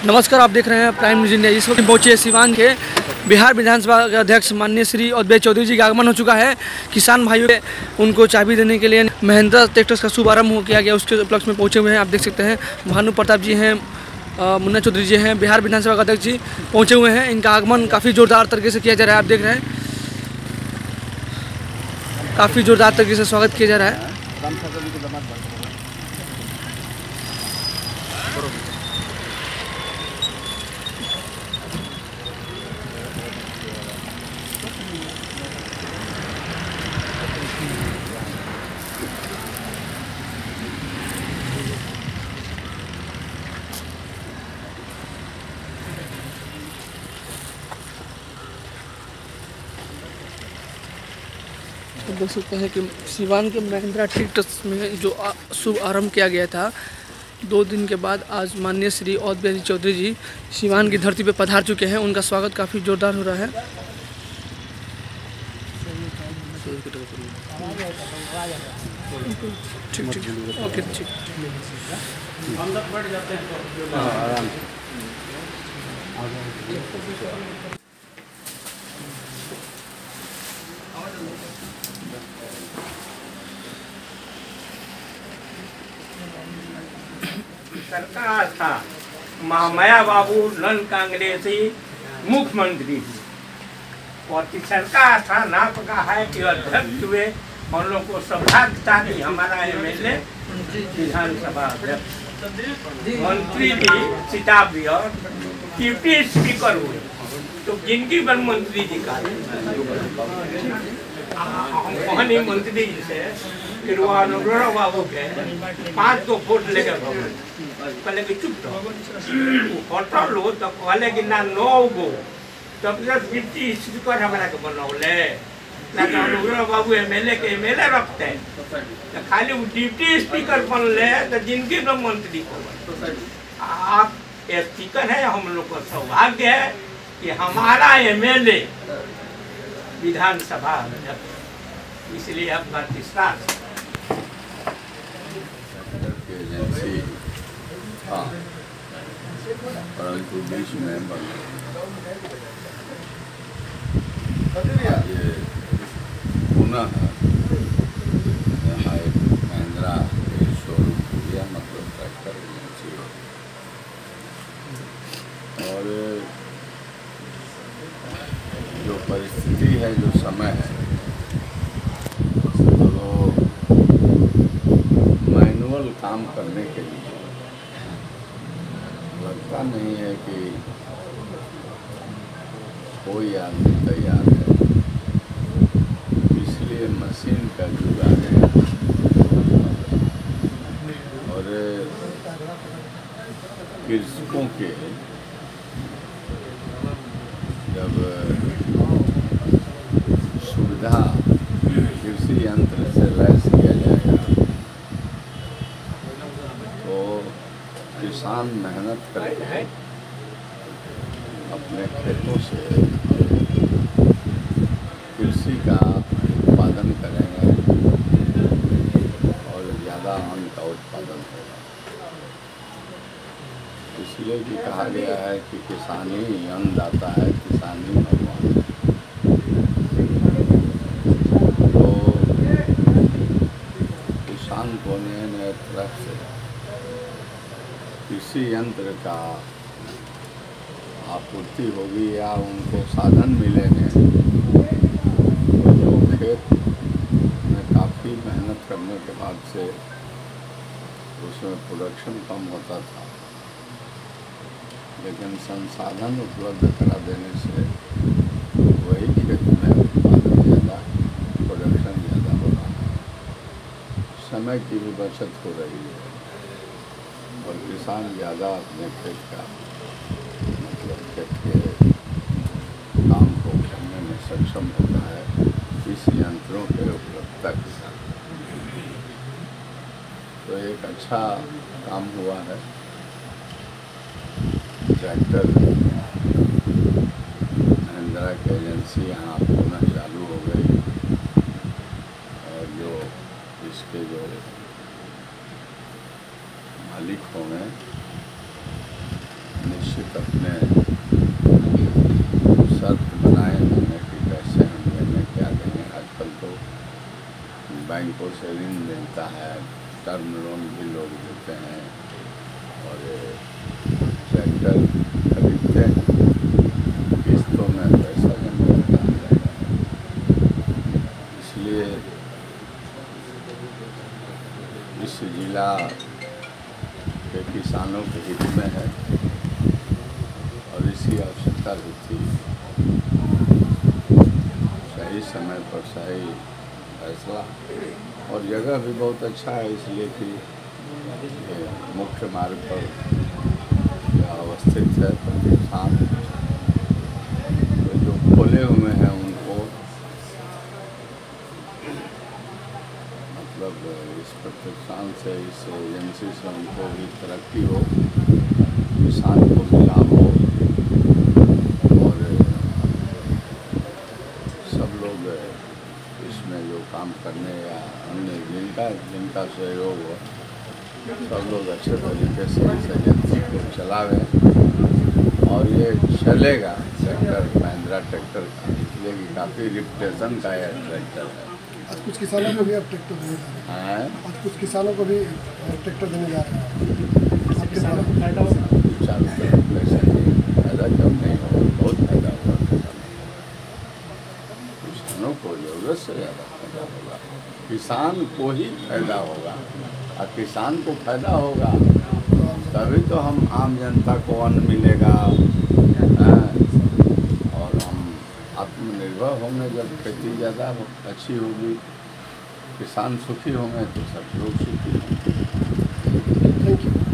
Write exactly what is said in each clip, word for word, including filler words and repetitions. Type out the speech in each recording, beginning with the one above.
नमस्कार, आप देख रहे हैं प्राइम न्यूज़ इंडिया। इस वक्त पहुंचे सिवान के बिहार विधानसभा के अध्यक्ष माननीय श्री अद्वैत चौधरी जी का आगमन हो चुका है। किसान भाइयों के उनको चाबी देने के लिए महिंद्रा ट्रैक्टर्स का शुभारंभ हो किया गया, उसके उपलक्ष्य में पहुंचे हुए हैं। आप देख सकते हैं भानु प्रताप जी हैं, मुन्ना चौधरी जी हैं, बिहार विधानसभा के अध्यक्ष जी पहुँचे हुए हैं। इनका आगमन काफ़ी ज़ोरदार तरीके से किया जा रहा है। आप देख रहे हैं काफ़ी ज़ोरदार तरीके से स्वागत किया जा रहा है। तो देख सकते हैं कि सिवान के महिंद्रा ट्रैक्टर्स में जो शुभ आरंभ किया गया था, दो दिन के बाद आज माननीय श्री अद्वैत चौधरी जी सिवान की धरती पर पधार चुके हैं। उनका स्वागत काफ़ी जोरदार हो रहा है। ठीक ठीक ओके ठीक सरकार था महामाया बाबू नन कांग्रेसी मुख्यमंत्री और सरकार था नाप का है कि अध्यक्ष हुए। हम लोग को सौभाग्य था कि हमारा एम एल ए विधानसभा अध्यक्ष, मंत्री भी सिताब भी और डिप्टी स्पीकर हुए। तो जिनकी बन मंत्री जी का हम मंत्री जी से फिर वो अनुग्रह बाबू के पाँच दो वोट लेकर कहले कि चुप रहो होटल लो तो कहले कि ना नौ गो तब डिप्टी स्पीकर हमारा के बनौले ना तो अनुग्रह बाबू एम एल ए के एम एल ए रखते तो खाली वो डिप्टी स्पीकर बनले तो जिनकी बन मंत्री को आप स्पीकर है। हम लोग को सौभाग्य है कि हमारा एम एल ए विधानसभा अध्यक्ष, इसलिए आपका तीसरा एजेंसी था परंतु बीच में बन ये पुनः यहाँ एक महिंद्रा शोरूम खुलिया, मतलब ट्रैक्टर एजेंसी। और जो परिस्थिति है, जो समय है, तो मैनुअल काम करने के लिए लगता नहीं है कि कोई आदमी तैयार है। इसलिए मशीन का युग आ गया और कृषकों के जब सुविधा कृषि यंत्र से लैस किया जाएगा तो किसान मेहनत करेंगे, अपने खेतों से कृषि का उत्पादन करेंगे और ज़्यादा अन्न का उत्पादन होगा। इसलिए भी कहा गया है कि किसानी अन्नदाता है, किसानी भगवान है। तो किसान को नए नए तरह से कृषि यंत्र का आपूर्ति होगी या उनको साधन मिलेंगे। तो जो खेत में काफ़ी मेहनत करने के बाद से उसमें प्रोडक्शन कम होता था, लेकिन संसाधन उपलब्ध करा देने से वही खेत में उत्पादन ज़्यादा, प्रोडक्शन ज़्यादा हो रहा है, समय की भी बचत हो रही है और किसान ज़्यादा अपने खेत का मतलब खेत के काम को करने में सक्षम होता है इस यंत्रों के उपलब्धता के साथ। तो एक अच्छा काम हुआ है। ट्रैक्टर महिंद्रा की एजेंसी यहाँ पुनः चालू हो गई और जो इसके जो मालिक होंगे निश्चित अपने शर्त बनाए होंगे कि कैसे हम लेंगे, क्या देंगे। आजकल तो बैंकों से ऋण मिलता है, टर्म लोन भी लोग देते हैं और ट्रैक्टर खरीदते हैं, किस्तों में पैसा जमा होता है। इसलिए इस जिला के किसानों के हित में है और इसकी आवश्यकता भी थी। सही समय पर सही फैसला और जगह भी बहुत अच्छा है, इसलिए कि ये मुख्य मार्ग पर अवस्थित है। प्रतिष्ठान तो जो खोले हुए हैं उनको मतलब इस प्रतिष्ठान से, इस एजेंसी से उनको भी तरक्की हो, किसान को भी लाभ हो और सब लोग इसमें जो काम करने या अन्य जिनका जिनका सहयोग हो, सब लोग अच्छे तरीके से इस एजेंसी को चलावें और ये चलेगा ट्रैक्टर, महिंद्रा ट्रैक्टर का, इसलिए कि काफ़ी रिप्यूटेशन का यह ट्रैक्टर है। आज कुछ किसानों को भी अब ट्रैक्टर देने जा रहे हैं। हैं आज कुछ किसानों को भी ट्रैक्टर देने जा रहे हैं। आपके द्वारा फायदा होगा? चालू करो, पैसा नहीं, फायदा क्यों नहीं होगा, बहुत फायदा होगा किसानों को। किसानों को जरूरत से ज़्यादा फायदा होगा, किसान को ही फायदा होगा और किसान को फायदा होगा तभी तो हम आम जनता को अन्न मिलेगा और हम आत्मनिर्भर होंगे। जब खेती ज़्यादा अच्छी होगी, किसान सुखी होंगे तो सब लोग सुखी होंगे। Thank you.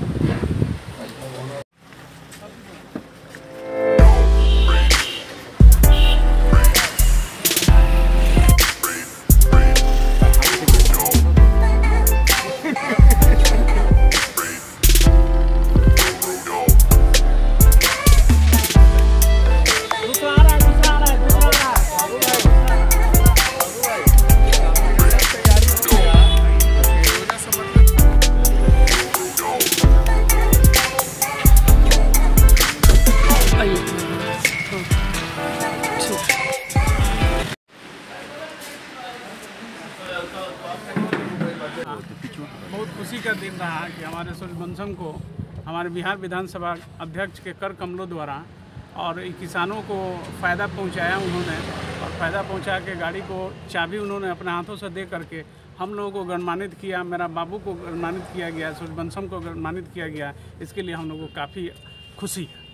बहुत खुशी का दिन रहा कि हमारे सूर्यवंशम को हमारे बिहार विधानसभा अध्यक्ष के कर कमलों द्वारा और किसानों को फ़ायदा पहुंचाया उन्होंने, और फ़ायदा पहुंचा के गाड़ी को चाबी उन्होंने अपने हाथों से दे करके हम लोगों को सम्मानित किया। मेरा बाबू को सम्मानित किया गया, सूर्यवंशम को सम्मानित किया गया। इसके लिए हम लोगों को काफ़ी खुशी है।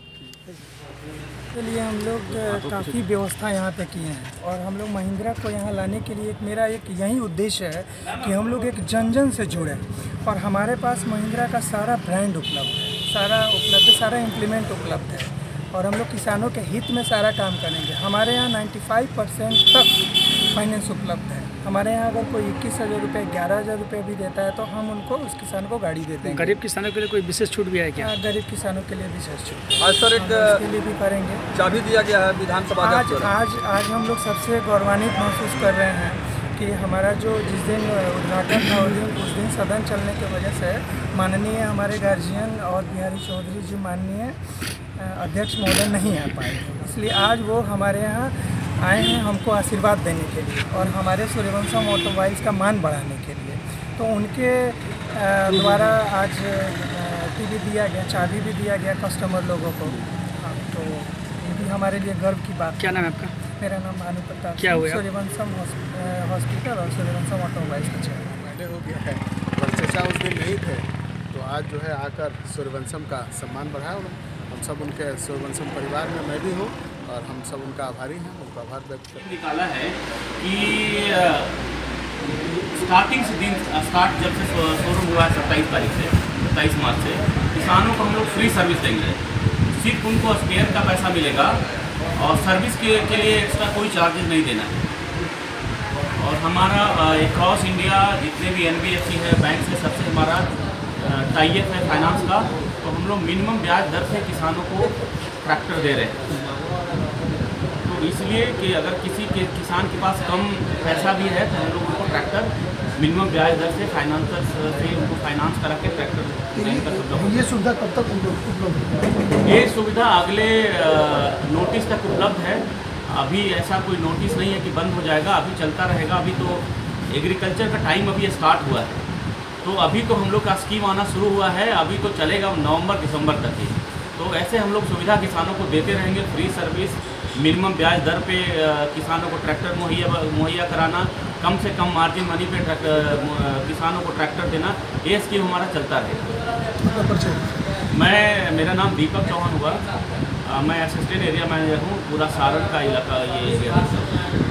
के लिए हम लोग काफ़ी व्यवस्था यहाँ पे किए हैं और हम लोग महिंद्रा को यहाँ लाने के लिए एक मेरा एक यही उद्देश्य है कि हम लोग एक जन जन से जुड़े और हमारे पास महिंद्रा का सारा ब्रांड उपलब्ध है, सारा उपलब्ध है, सारा इम्प्लीमेंट उपलब्ध है और हम लोग किसानों के हित में सारा काम करेंगे। हमारे यहाँ पचानवे परसेंट तक फाइनेंस उपलब्ध है। हमारे यहाँ अगर कोई इक्कीस हज़ार रुपये ग्यारह हज़ार रुपये भी देता है तो हम उनको उस किसान को गाड़ी देते हैं। गरीब किसानों के लिए कोई विशेष छूट भी है क्या? गरीब किसानों के लिए विशेष छूट आज सर एक उसके लिए भी करेंगे। चाबी दिया गया है विधानसभा आज आज आज हम लोग सबसे गौरवान्वित महसूस कर रहे हैं कि हमारा जो जिस दिन उद्घाटन था उस दिन उस दिन सदन चलने की वजह से माननीय हमारे गार्जियन और बिहारी चौधरी जी माननीय अध्यक्ष महोदय नहीं आ पाए, इसलिए आज वो हमारे यहाँ आए हैं हमको आशीर्वाद देने के लिए और हमारे सूर्यवंशम ऑटोमोबाइल्स का मान बढ़ाने के लिए। तो उनके द्वारा आज टीवी दिया गया, चाबी भी दिया गया कस्टमर लोगों को। तो ये भी हमारे लिए गर्व की बात। क्या नाम है आपका? मेरा नाम भानु प्रताप, क्या हुआ? सूर्यवंशम हॉस्पिटल और सूर्यवंशम ऑटोमोबाइल्स का चेयरमैन। मैंने हो गया है, पर चचा उस दिन नहीं थे तो आज जो है आकर सूर्यवंशम का सम्मान बढ़ाया। हम सब उनके सूर्यवंशम परिवार में मैं भी हूँ और हम सब उनका आभारी हैं, उनका आभार व्यक्त करते हैं। निकाला है कि स्टार्टिंग से दिन स्टार्ट जब से शोरूम हुआ है सत्ताईस तारीख से सत्ताईस मार्च से किसानों को हम लोग फ्री सर्विस देंगे। सिर्फ उनको स्पेयर का पैसा मिलेगा और सर्विस के, के लिए एक्स्ट्रा कोई चार्जेस नहीं देना है। और हमारा क्रॉस इंडिया जितने भी एन बी एफ सी है बैंक से सबसे हमारा टाइप है फाइनेंस का, तो हम लोग मिनिमम ब्याज दर से किसानों को ट्रैक्टर दे रहे हैं। तो इसलिए कि अगर किसी के किसान के पास कम पैसा भी है तो हम लोग उनको ट्रैक्टर मिनिमम ब्याज दर से फाइनेंसर से उनको फाइनेंस करा के ट्रैक्टर खरीद कर सकते हो। ये सुविधा कब तक उपलब्ध है? ये सुविधा अगले नोटिस तक उपलब्ध है। अभी ऐसा कोई नोटिस नहीं है कि बंद हो जाएगा, अभी चलता रहेगा। अभी तो एग्रीकल्चर का टाइम अभी स्टार्ट हुआ है, तो अभी तो हम लोग का स्कीम आना शुरू हुआ है, अभी तो चलेगा नवंबर दिसंबर तक ही। तो ऐसे हम लोग सुविधा किसानों को देते रहेंगे, फ्री सर्विस, मिनिमम ब्याज दर पे किसानों को ट्रैक्टर मुहैया मुहैया कराना, कम से कम मार्जिन मनी पे किसानों को ट्रैक्टर देना, ये स्कीम हमारा चलता रहेगा। मैं मेरा नाम दीपक चौहान हुआ, मैं असिस्टेंट एरिया मैनेजर हूँ, पूरा सारण का इलाका ये एरिया है।